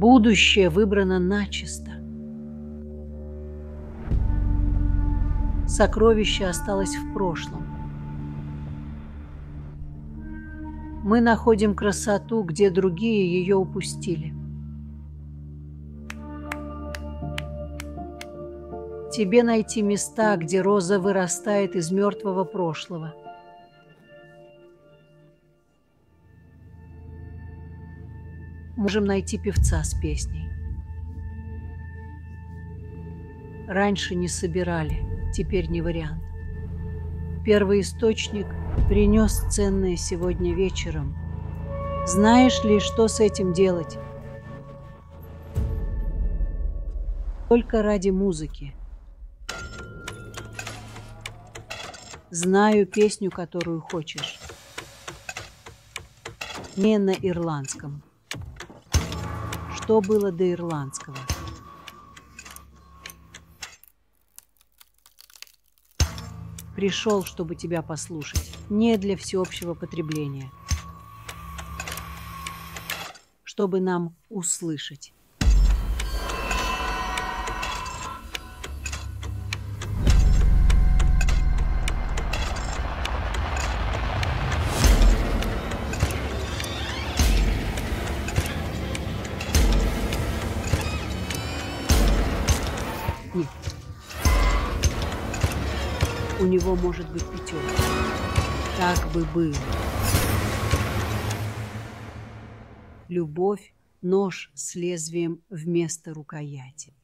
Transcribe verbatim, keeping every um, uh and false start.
Будущее выбрано начисто. Сокровище осталось в прошлом. Мы находим красоту, где другие ее упустили. Тебе найти места, где роза вырастает из мертвого прошлого. Можем найти певца с песней. Раньше не собирали, теперь не вариант. Первый источник принес ценное сегодня вечером. Знаешь ли, что с этим делать? Только ради музыки. Знаю песню, которую хочешь. Не на ирландском. Что было до ирландского? Пришел, чтобы тебя послушать, не для всеобщего потребления, чтобы нам услышать. Нет. У него может быть пятерка. Так бы было. Любовь — нож с лезвием вместо рукояти.